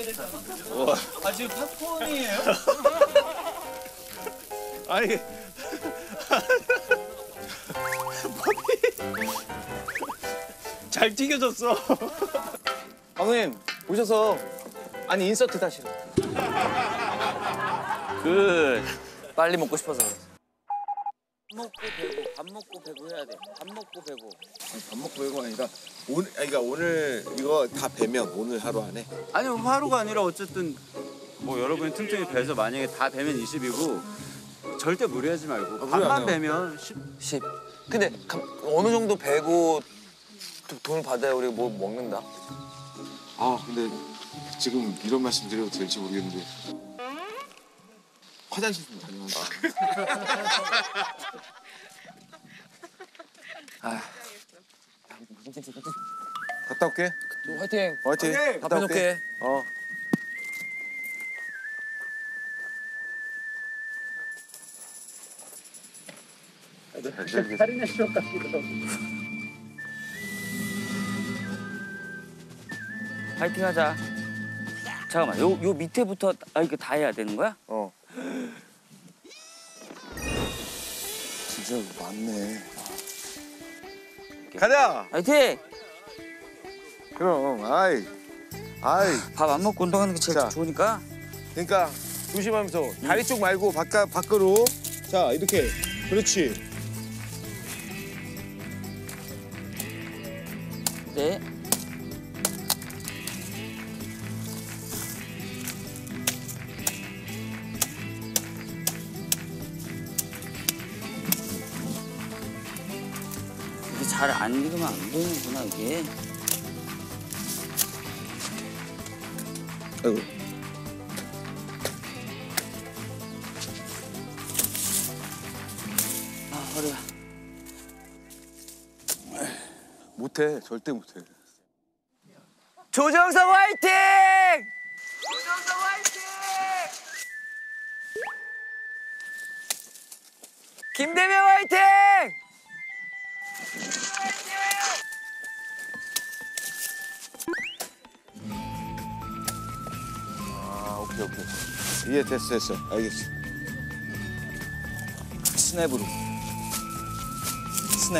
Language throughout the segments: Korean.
아 지금 팝콘이에요? 아니. 잘 튀겨졌어. 감독님 오셔서 아니 인서트 다시. 빨리 먹고 싶어서 그래. 밥 먹고 배고 해야 돼. 밥 먹고 배고. 밥 먹고 배고가 아니라 오늘 그러니까 오늘 이거 다 배면 오늘 하루 안에. 아니 하루가 아니라 어쨌든 뭐 여러분이 틈틈이 배서 만약에 다 배면 20이고 절대 무리하지 말고 반만 배면 10. 근데 어느 정도 배고 돈을 받아야 우리가 뭐 먹는다? 아 근데 지금 이런 말씀 드려도 될지 모르겠는데 화장실 좀 다녀와서. 갔다 올게. 화이팅! 화이팅. 밥 해놓게. 살인의 추억 같기도 하고. 파이팅 하자. 잠깐만, 요 밑에부터 이거 다 해야 되는 거야? 진짜 많네. 가자. 파이팅! 그럼 아이. 밥 안 먹고 운동하는 게 제일 자. 좋으니까. 그러니까 조심하면서 다리 쪽 말고 밖으로. 자 이렇게. 그렇지. 네. 이게 잘 안 익으면 안 되는구나, 이게. 아이고. 아, 허리야. 못해. 절대 못해. 조정석 화이팅! 조정석 화이팅! 김대명 화이팅! 아 오케이. 이해 됐어. 알겠어. 스냅으로. 스냅.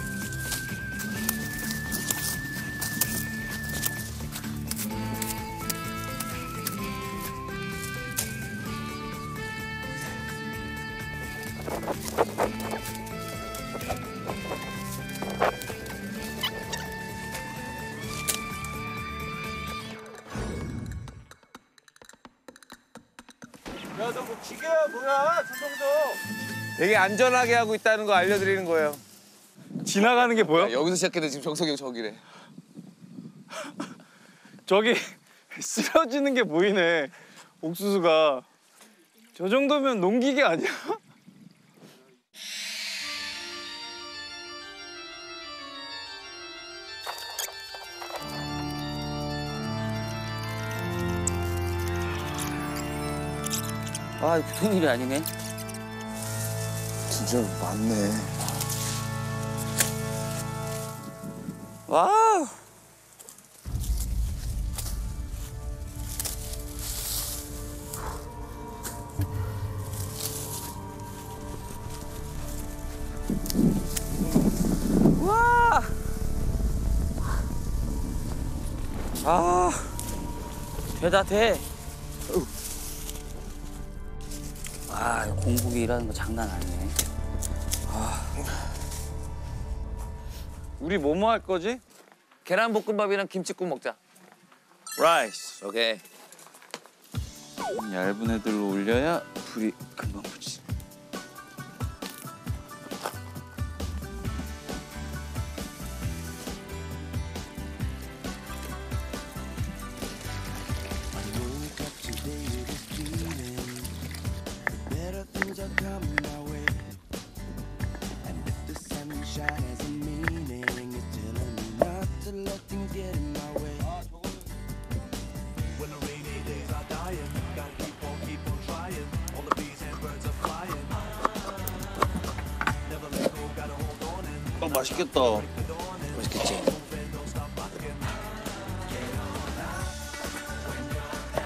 야, 너 뭐 기계야 뭐야? 조정석. 되게 안전하게 하고 있다는 거 알려드리는 거예요. 지나가는 게 보여? 여기서 시작해도 지금 정석이 형 저기래. 저기 쓰러지는 게 보이네. 옥수수가. 저 정도면 농기계 아니야? 아, 이거 보통 일이 아니네. 진짜 많네. 와우. 와. 아. 되다 돼. 아, 공복이 일하는 거 장난 아니네. 우리 뭐뭐 할 거지? 계란볶음밥이랑 김치국 먹자. 라이스. 오케이. 얇은 애들로 올려야 불이 금방 붙지. 맛있겠다. 맛있겠지?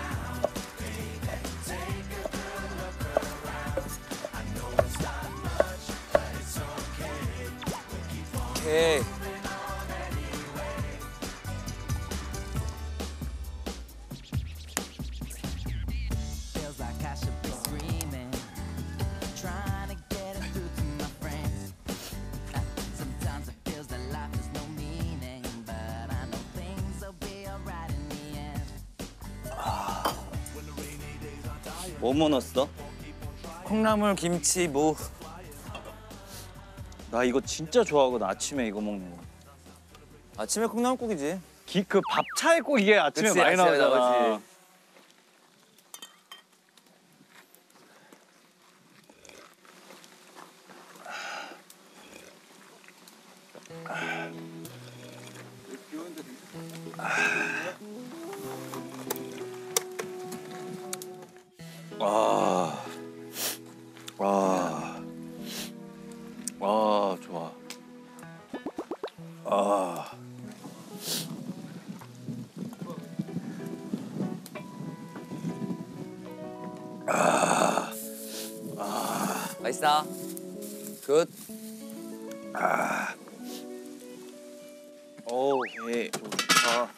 오케이. Feels like I should be screaming, trying to get it through to my friends. Sometimes it feels that life has no meaning, but I know things will be alright in the end. 뭐 넣었어? 콩나물, 김치, 무. 나 이거 진짜 좋아하거든. 아침에 이거 먹는 거. 아침에 콩나물국이지. 그 밥차에 꼭 이게 아침에 그치, 많이 아침에 나오잖아. 나오지. 좋아. 맛있다. 굿. 오케이. 좋다.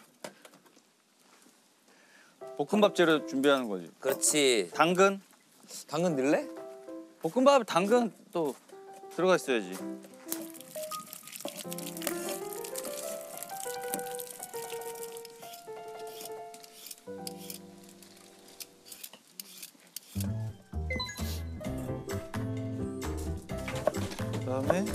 볶음밥 재료 준비하는 거지. 그렇지. 당근? 당근 넣을래? 볶음밥에 당근 또 들어가 있어야지. 그다음에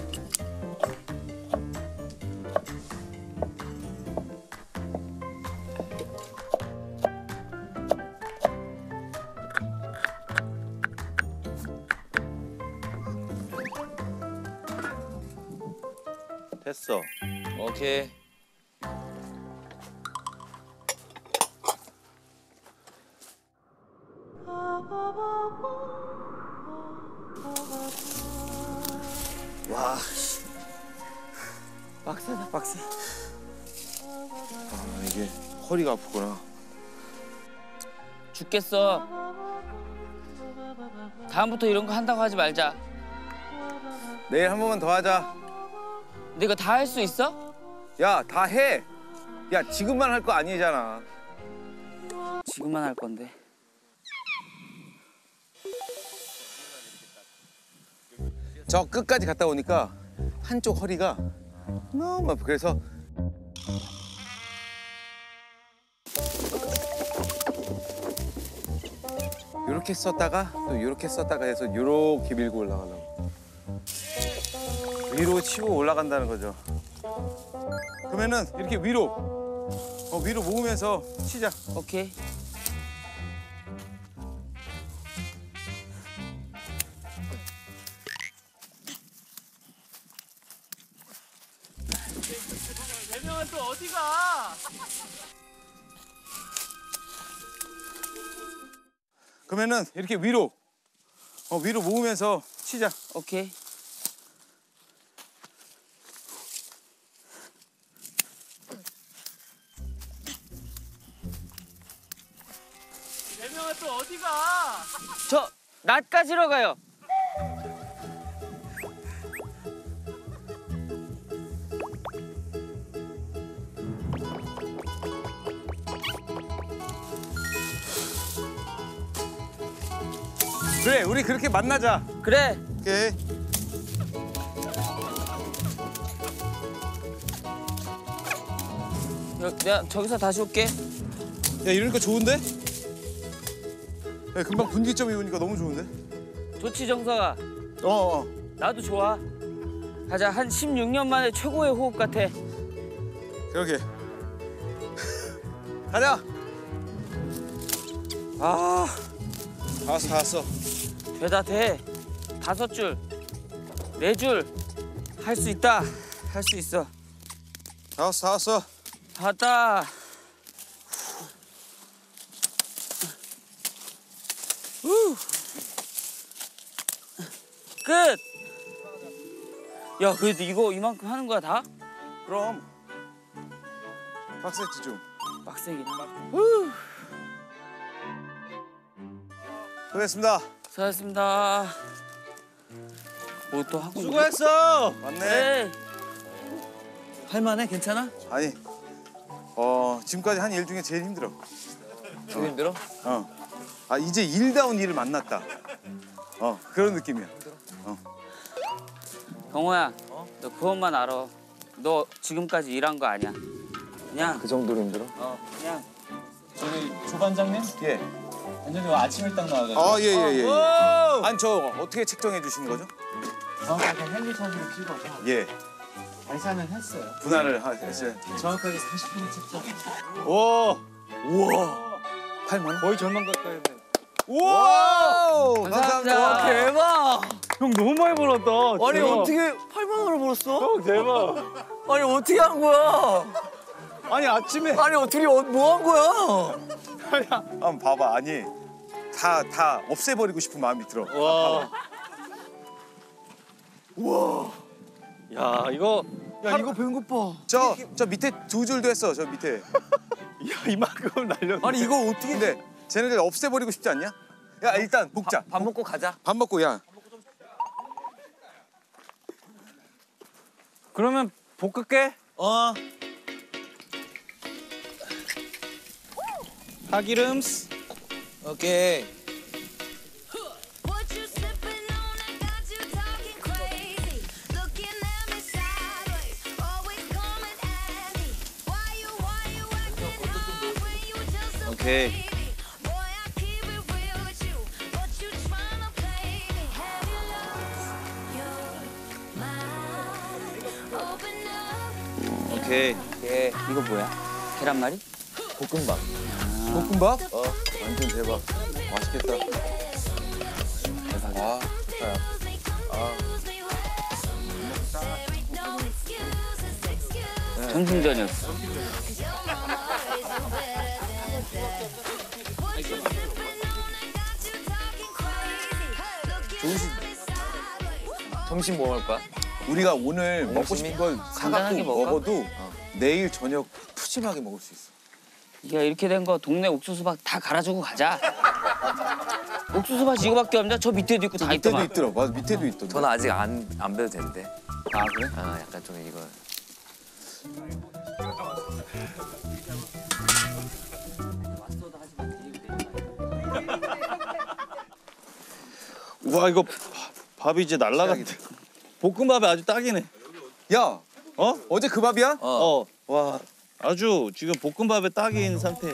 됐어. 오케이. 와. 빡세다, 빡세. 아, 이게 허리가 아프구나. 죽겠어. 다음부터 이런 거 한다고 하지 말자. 내일 한 번만 더 하자. 내가 다 할 수 있어? 야, 다 해. 야, 지금만 할 거 아니잖아. 지금만 할 건데. 저 끝까지 갔다 오니까 한쪽 허리가 너무 아파. 그래서 이렇게 썼다가 또 이렇게 썼다가 해서 이렇게 밀고 올라가려고. 위로 치고 올라간다는 거죠. 그러면은 이렇게 위로 위로 모으면서 치자. 오케이. 그러면은 이렇게 위로 위로 모으면서 치자. 오케이. 저 낫가지러 가요. 그래, 우리 그렇게 만나자. 그래. 오케이. 내가 저기서 다시 올게. 야, 이러니까 좋은데? 야, 금방 분기점이 오니까 너무 좋은데? 좋지 정서가. 어. 나도 좋아. 가자. 한 16년 만에 최고의 호흡 같아. 그러게. 가자. 아, 다 왔어. 되다 돼. 5줄, 4줄 할 수 있다. 할 수 있어. 다 왔어. 다 왔다. 후. 끝. 야, 그래도 이거 이만큼 하는 거야 다? 그럼. 빡셌지 좀. 빡세긴 하다. 수고했습니다. 수고하셨습니다. 뭐 또 하고 있네? 수고했어. 맞네. 네. 할만해? 괜찮아? 아니 지금까지 한 일 중에 제일 힘들어. 제일 힘들어? 아 이제 일다운 일을 만났다. 그런 느낌이야. 경호야, 너 그것만 알아. 너 지금까지 일한 거 아니야. 그냥 그 정도로 힘들어? 그냥 저기 조반장님? 예. 완전히 아침 일당 나와가지고. 예. 아니 저 어떻게 책정해 주시는 거죠? 정확하게 헬리선으로 찍어서 예. 계산을 했어요. 분할을 했어요. 정확하게 40분을 책정. 우와. 8만 원? 거의 절반 가까이 돼. 우와! 감사합니다. 와, 대박! 형 너무 많이 벌었다. 아니 어떻게 8만 원을 벌었어? 형 대박. 아니 어떻게 한 거야? 아니 아침에 아니 둘이 뭐 한 거야? 한번 봐봐. 아니 다 없애버리고 싶은 마음이 들어. 와. 야 이거 이거 배운 것 봐. 저 밑에 두 줄도 했어. 저 밑에. 야 이만큼 날렸네. 아니 이거 어떻게? 근데 쟤네들 없애버리고 싶지 않냐? 야 일단 먹자. 밥 먹고 가자. 밥 먹고 야. 그러면 볶을게. 파기름. 오케이. What you sipping on? I got you talking crazy. Looking at me sideways, always coming at me. Why you acting up when you just a 오케이. baby? Boy, I keep it real with you, but you tryna play me. Have you lost your mind? Open up. 오케이. 예. 이거 뭐야? 계란말이? 볶음밥. 볶음밥? 완전 대박. 맛있겠다. 아, 좋다. 정신전이었어. 점심 뭐 먹을 거야? 우리가 오늘 먹고 싶은 걸 간단하게 사갖고 먹어? 먹어도 내일 저녁 푸짐하게 먹을 수 있어. 야 이렇게 된 거 동네 옥수수밭 다 갈아주고 가자. 옥수수밭 이거밖에 없냐? 저 밑에도 있고 다 밑에도 있더만. 있더라. 맞아, 밑에도 있더라. 저는 아직 안 배도 되는데. 아 그래? 아, 약간 좀 이거. 와 이거 밥이 이제 날라갔네. 볶음밥이 아주 딱이네. 야, 어제 그 밥이야? 와 아주 지금 볶음밥에 딱인 상태.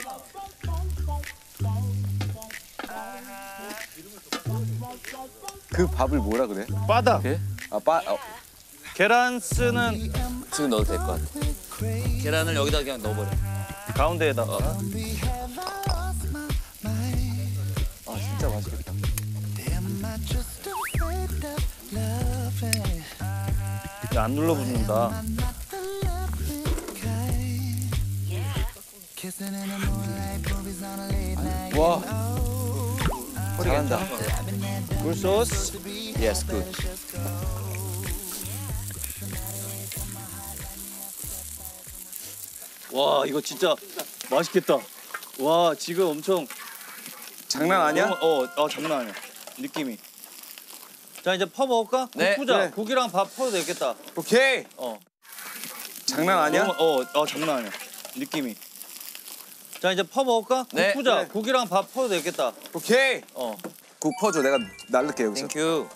그 밥을 뭐라 그래? 바닥. 계란 쓰는 지금 넣어도 될 것 같아. 계란을 여기다 그냥 넣어버려. 가운데에다가. 아 진짜 맛있겠다. 야, 안 눌러 붙는다. 와, 잘한다. 굴소스. Yes, good. 와 이거 진짜 맛있겠다. 와 지금 엄청 장난 아니야? 장난 아니야. 느낌이. 자 이제 퍼 먹을까? 네. 국 푸자. 그래. 국이랑 밥 퍼도 되겠다. 오케이. 장난 아니야? 장난 아니야. 느낌이. 자 이제 퍼 먹을까? 국 네. 푸자. 그래. 국이랑 밥 퍼도 되겠다. 오케이. 국 퍼줘. 내가 날를게 여기서. 땡큐.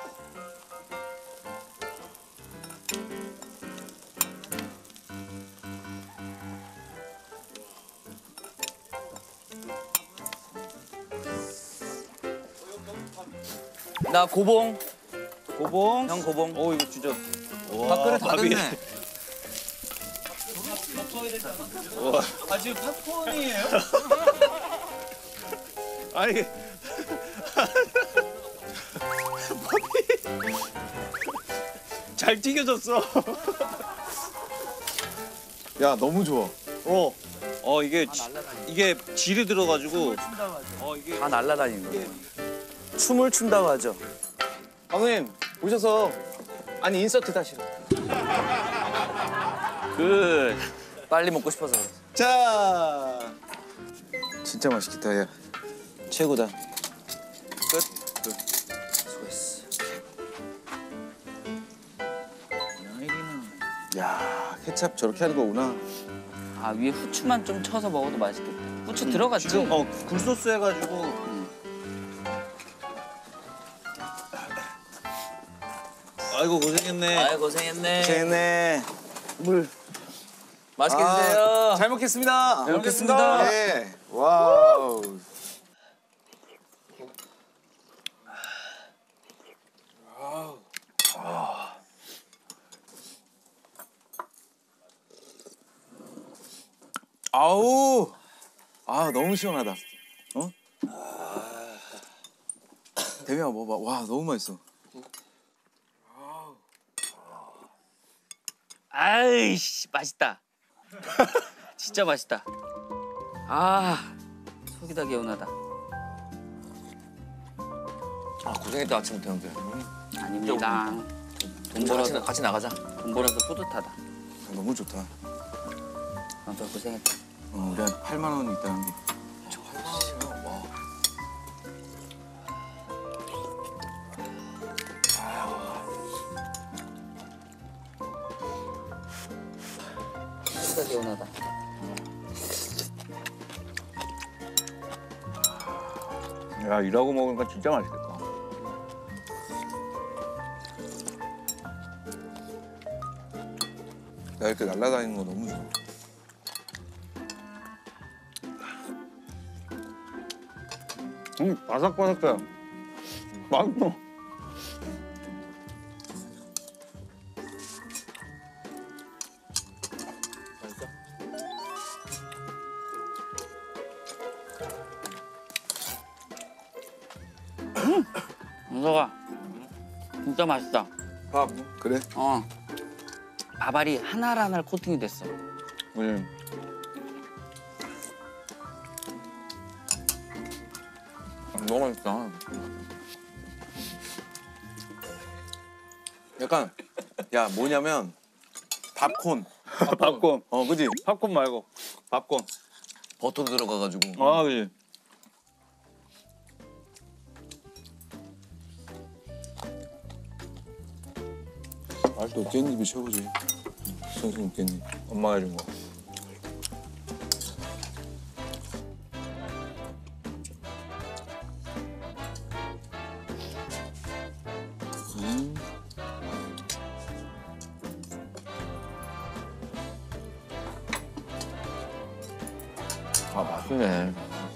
나 고봉. 고봉. 형 고봉. 오 이거 진짜. 밥그릇 다 밥이- 됐네. 아 지금 팝콘이에요? 아니 밥이 잘 튀겨졌어. 야, 너무 좋아. 이게 질이 들어가지고 이게 다 날라다니는 거야. 춤을 춘다고 하죠. 감독님 오셔서 아니 인서트 다시로. 빨리 먹고 싶어서. 자, 진짜 맛있겠다. 야, 최고다. 야, 케찹 저렇게 하는 거구나. 아 위에 후추만 좀 쳐서 먹어도 맛있겠다. 후추 들어갔지? 지금 굴소스 해가지고. 아이고 고생했네. 아이 고생했네. 쟤네. 물. 맛있게 드세요. 잘 먹겠습니다. 잘 먹겠습니다. 네. 와우. 아우. 아 너무 시원하다. 어? 대미야 먹어봐. 와 너무 맛있어. 아이씨 맛있다. 진짜 맛있다. 아 속이 다 개운하다. 아 고생했다 아침부터 형들. 아닙니다. 돈 같이, 벌어서 같이 나가자. 돈 벌어서 뿌듯하다. 너무 좋다. 너도 고생했다. 우리 한 8만 원 있다는 게. 속이 다 개운하다. 야 일하고 먹으니까 진짜 맛있겠다. 나 이렇게 날아다니는 거 너무 좋아. 바삭바삭해. 맛있어. 은서가 진짜 맛있다. 밥 그래? 어. 밥알이 하나하나 코팅이 됐어. 응. 너무 맛있다. 약간 야 뭐냐면 팝콘. 팝콘. 그지? 팝콘 말고 팝콘. 버터도 들어가가지고. 아 그지. 말도 깻잎이 최고지. 선생님 깻잎. 엄마가 해준 거. 아 맛있네.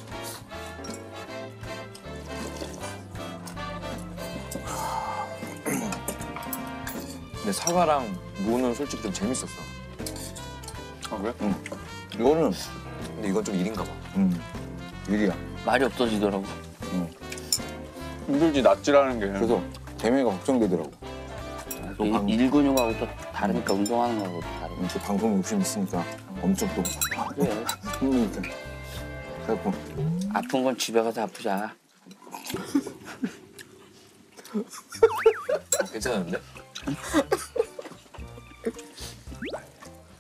근데 사과랑 무는 솔직히 좀 재밌었어. 아 그래? 응. 이거는 근데 이건 좀 일인가 봐. 일이야. 말이 없어지더라고. 힘들지 낫지라는 게. 그래서 대미가 걱정되더라고. 일 근육하고 또 다르니까 운동하는 거하고 또 다르니까. 또 방송 욕심 있으니까 엄청 또 그래. 힘드니까. 그래갖고 아픈 건 집에 가서 아프자. 괜찮은데?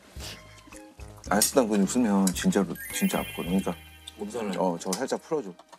안 쓰던 근육 쓰면 진짜 아프거든. 그러니까 몸살을. 저거 살짝 풀어줘.